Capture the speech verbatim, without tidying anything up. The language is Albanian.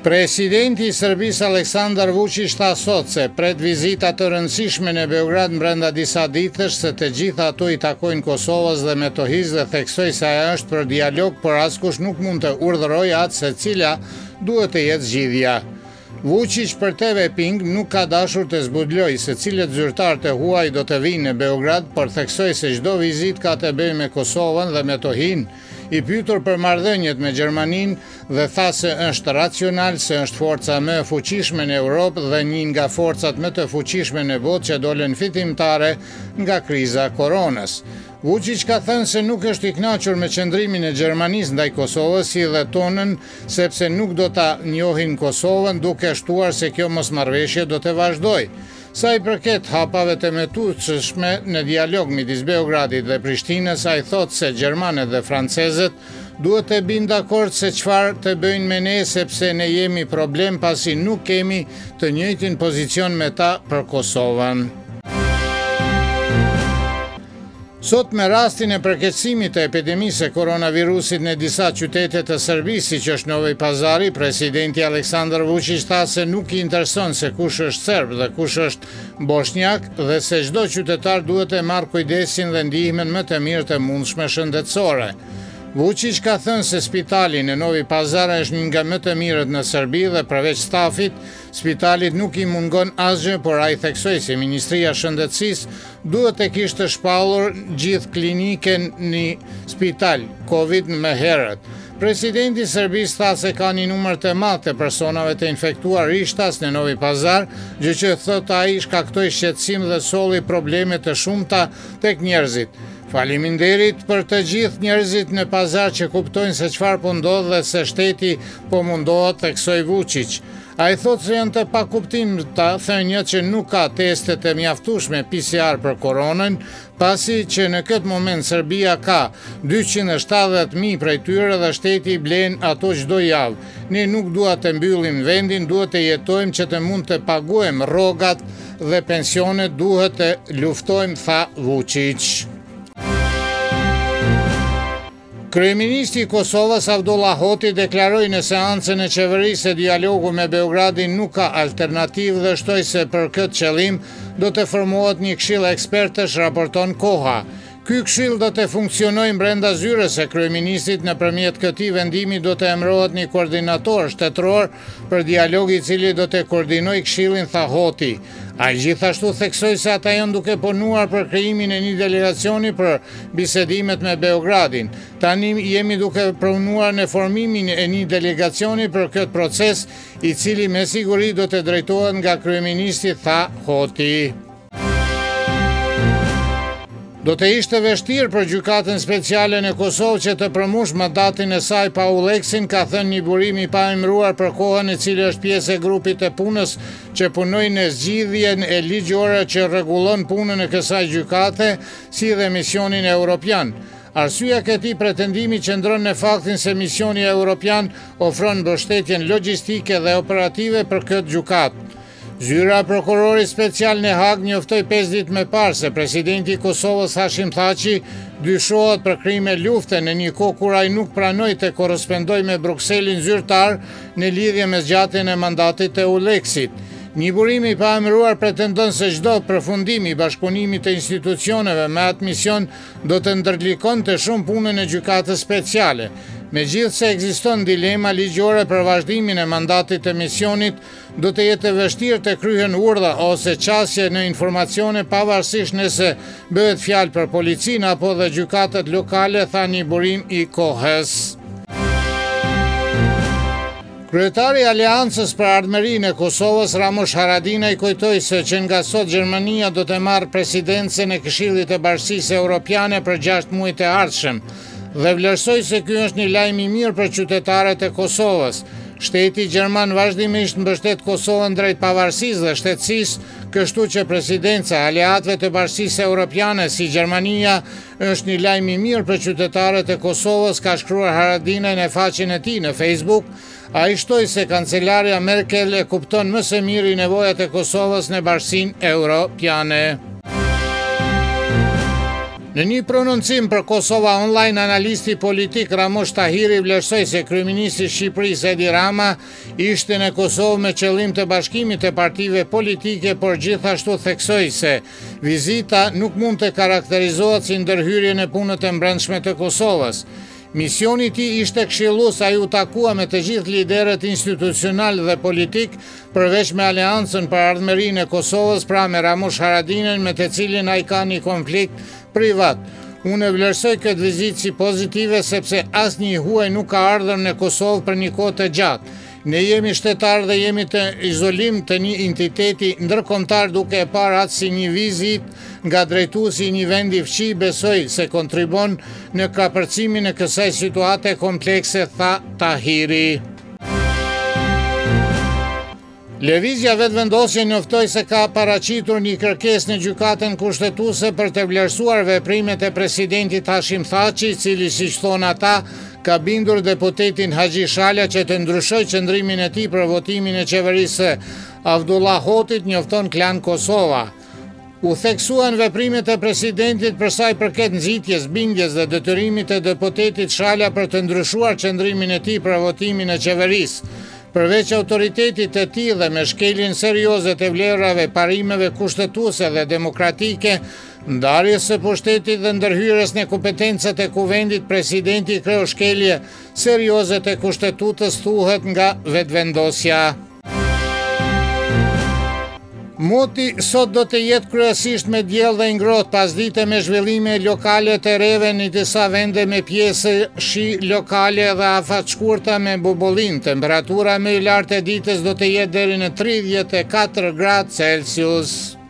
Presidenti i Serbisë Aleksandar Vučić tha sot se pret vizita të rëndësishme në Beograd brenda disa ditësh se të gjitha ato i takojnë Kosovës dhe Metohijës dhe theksoi se ajo është për dialog, por askush nuk mund të urdhërojë atë se cila duhet të jetë zgjidhja. Vučić për T V Pink nuk ka dashur të zbudlojë se cilët zyrtar të huaj do të vinë në Beograd, por theksoi se çdo vizitë ka të bëjë me Kosovën dhe Metohijën. I pyetur për marrëdhëniet me Gjermaninë dhe tha se është racional, se është forca më e fuqishme në Europë dhe një nga forcat më të fuqishme në botë që dolën fitimtare nga kriza koronës. Vučić ka thënë se nuk është i kënaqur me qëndrimin e Gjermanisë ndaj Kosovës si dhe tonën, sepse nuk do ta njohin Kosovën, duke shtuar se kjo mosmarrëveshje do të vazhdojë. Sa i përket hapave të mëtueshme në dialog midis Beogradit dhe Prishtinës, ai thotë se gjermanët dhe francezët duhet të binë dakord se çfarë të bëjnë me ne, sepse ne jemi problem pasi nuk kemi të njëjtin pozicion me ta për Kosovën. Sot me rastin e përkeqësimit të epidemisë e koronavirusit në disa qytete të Serbisë, siç është Novi Pazari, presidenti Aleksandar Vučić tha se nuk i intereson se kush është serb dhe kush është bosnjak dhe se çdo qytetar duhet të marrë kujdesin dhe ndihmën më të mirë të mundshme shëndetësore. Vučić ka thënë se spitali në Novi Pazar është një nga më të mirët në Serbi dhe përveç stafit, spitalit nuk i mungon asgjë, por ai theksoi se Ministria e Shëndetësisë duhet të kishte shpallur gjithë kliniken në spital Covid më herët. Presidenti i Serbisë tha se ka një numër të madh të personave të infektuar rishtas në Novi Pazar, gjë që thotë ai shkaktoi shqetësim dhe solli probleme të shumta tek njerëzit. Faleminderit për të gjithë njerëzit në pazar që kuptojnë se çfarë po ndodh dhe se shteti po mundohet, theksoi Vučić. Ai thotë se janë të pakuptimta thëniet që nuk ka teste të mjaftueshme P C R për koronën, pasi që në këtë moment Serbia ka dyqind e shtatëdhjetë mijë prej tyre dhe shteti i blen ato çdo javë. Ne nuk dua të mbyllim vendin, duhet të jetojmë që të mund të paguajmë rrogat dhe pensionet, duhet të luftojmë, tha Vučić. Kryeministri i Kosovës Abdullah Hoti deklaroi në seancën e qeverisë se dialogu me Beogradin nuk ka alternativë dhe shtoi se për këtë qëllim do të formohet një këshill ekspertësh, raporton Koha. Ky këshill do të funksionojë brenda zyrës së kryeministrit, nëpërmjet këtij vendimi do të emërohet një koordinator shtetëror për dialog i cili do të koordinojë këshillin, tha Hoti. Ai gjithashtu theksoi se ata janë duke punuar për krijimin e një delegacioni për bisedimet me Beogradin. Tani jemi duke punuar në formimin e një delegacioni për këtë proces, i cili me siguri do të drejtohet nga kryeministri, tha Hoti. Do të ishte vështirë për gjykatën speciale në Kosovë që të përmbush mandatin e saj pa Ulleksin, ka thënë një burim i paemëruar për kohën e cili është pjesë e grupit të punës që punoi në zgjidhjen e ligjore që rregullon punën e kësaj gjykate, si dhe misionin evropian. Arsyeja e këtij pretendimi qëndron në faktin se misioni evropian ofron mbështetjen logjistike dhe operative për këtë gjykatë. Zyra e prokurorit special në Hag njoftoi pesë ditë më parë se presidenti i Kosovës Hashim Thaçi dyshohet për krime lufte në një kohë kur ai nuk pranoi të korrespondojë me Brukselin zyrtar në lidhje me zgjatjen e mandatit të Ulleksit. Një burim i paemëruar pretendon se çdo përfundim i bashkëpunimit të institucioneve me atë mision do të ndërlikonte shumë punën e gjykatës speciale. Megjithse ekziston dilema ligjore për vazhdimin e mandatit të misionit, do të jetë vështirë të kryhen urdhra ose qasje në informacione pavarësisht nëse bëhet fjalë për policinë apo dhe gjykatet lokale, tha një burim i Kohës. Kryetari i Aleancës për Ardhmërinë e Kosovës, Ramush Haradinaj, kujtoi se që nga sot Gjermania do të marrë presidencën e Këshillit të Bashkisë Evropiane për gjashtë muajt e ardhshëm dhe vlerësoi se ky është një lajm i mirë për qytetarët e Kosovës. Shteti gjerman vazhdimisht mbështet Kosovën drejt pavarësisë dhe shtetësisë, kështu që presidenca e aleatëve të Bashkisë Evropiane si Gjermania është një lajm i mirë për qytetarët e Kosovës, ka shkruar Haradinaj në faqen e tij në Facebook. Ai shtoi se kancelarja Merkel e kupton më së miri nevojat e Kosovës në Bashkinë Evropiane. Në një prononcim për Kosova Online, analisti politik Ramosh Tahiri vlerësoi se kryeministri i Shqipërisë Edi Rama ishte në Kosovë me qëllim të bashkimit të partive politike, por gjithashtu theksoi se vizita nuk mund të karakterizohet si ndërhyrje në punët e brendshme të Kosovës. Misioni i tij ishte këshillues, ai u takua me të gjithë liderët institucional dhe politik, përveç me Aleancën për Ardhmërinë e Kosovës, pra me Ramush Haradinën, me të cilin ai ka një konflikt privat. Unë vlerësoj këtë vizitë si pozitive sepse asnjë huaj nuk ka ardhur në Kosovë për një kohë të gjatë. Ne jemi shtetarë dhe jemi të izolim të një entiteti ndërkombëtar, duke e parë atë si një vizitë nga drejtuesi i një vendi fqi, besoj se kontribon në kapërcimin e kësaj situate komplekse, tha Tahiri. Lëvizja Vetëvendosje njoftoi se ka paraqitur një kërkesë në gjykatën kushtetuese për të vlerësuar veprimet e presidentit Hashim Thaçi, i cili, siç thonë ata, ka bindur deputetin Haxhi Shala që të ndryshojë qëndrimin e tij për votimin e qeverisë Avdullah Hotit, njofton Klan Kosova. U theksuan veprimet e presidentit për sa i përket nxitjes, bindjes dhe detyrimit të deputetit Shala për të ndryshuar qëndrimin e tij për votimin e qeverisë. Përveç autoritetit të tij dhe me shkeljen serioze të vlerave, parimeve kushtetuese dhe demokratike, ndarjes së pushtetit dhe ndërhyrjes në kompetencat e kuvendit, presidenti kreu shkelje serioze të kushtetutës, thuhet nga vetëvendosja. Moti sot do të jetë kryesisht me diell dhe ngrohtë, pasdite me zhvillime lokale të reve në disa vende me pjesë shi lokale dhe afat shkurta me bubullin. Temperatura më e lartë e ditës do të jetë deri në tridhjetë e katër gradë Celsius.